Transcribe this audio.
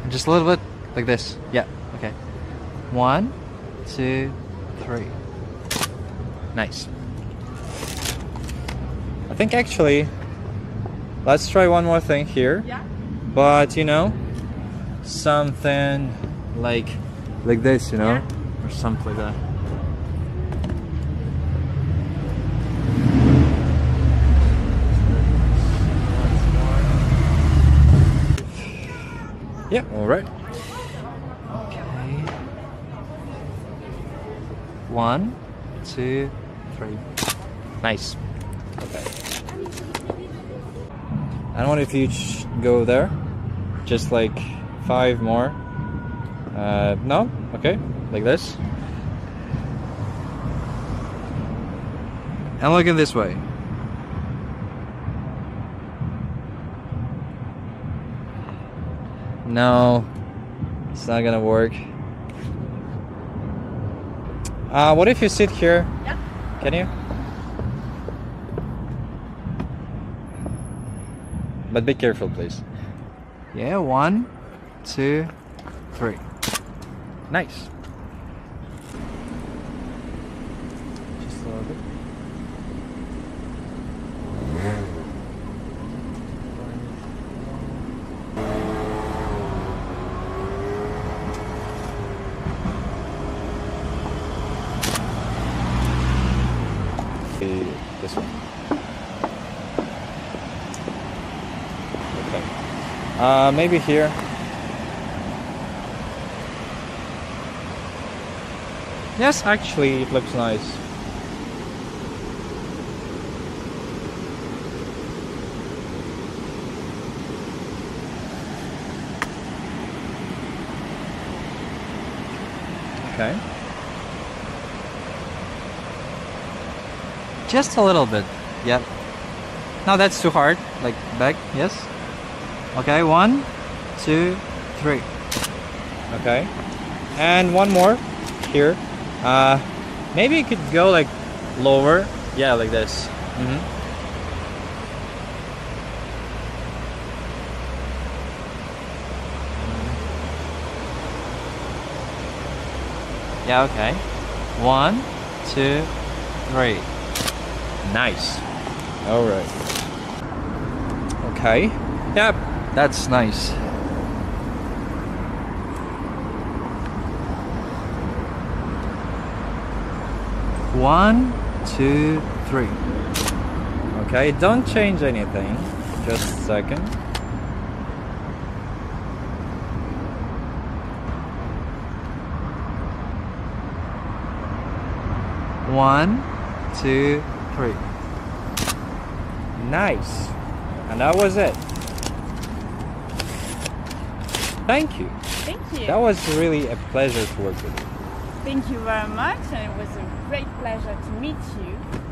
Just a little bit, like this. Yeah, okay. 1, 2, 3. Nice. I think actually, let's try one more thing here. Yeah. But you know, something like this, you know, Yeah. or something like that. Yeah, all right. Okay. 1, 2, 3. Nice. Okay. I don't want if you go there. Just like 5 more. No? Okay. Like this. And looking this way. No, it's not gonna work. What if you sit here? Yeah. Can you? But be careful, please. Yeah, 1, 2, 3. Nice. Just a little bit. This one. Okay. Maybe here. Yes, actually, it looks nice. Okay. Just a little bit. Yep. No, that's too hard. Like back. Yes. Okay. 1, 2, 3. Okay. And one more here. Maybe you could go like lower. Yeah, like this. Yeah. Okay. 1, 2, 3. Nice. All right. Okay. Yep. That's nice. One, 2, 3. Okay. Don't change anything. Just a second. One, 2, 3. Nice. And that was it. Thank you. Thank you. That was really a pleasure to work with you. Thank you very much, and it was a great pleasure to meet you.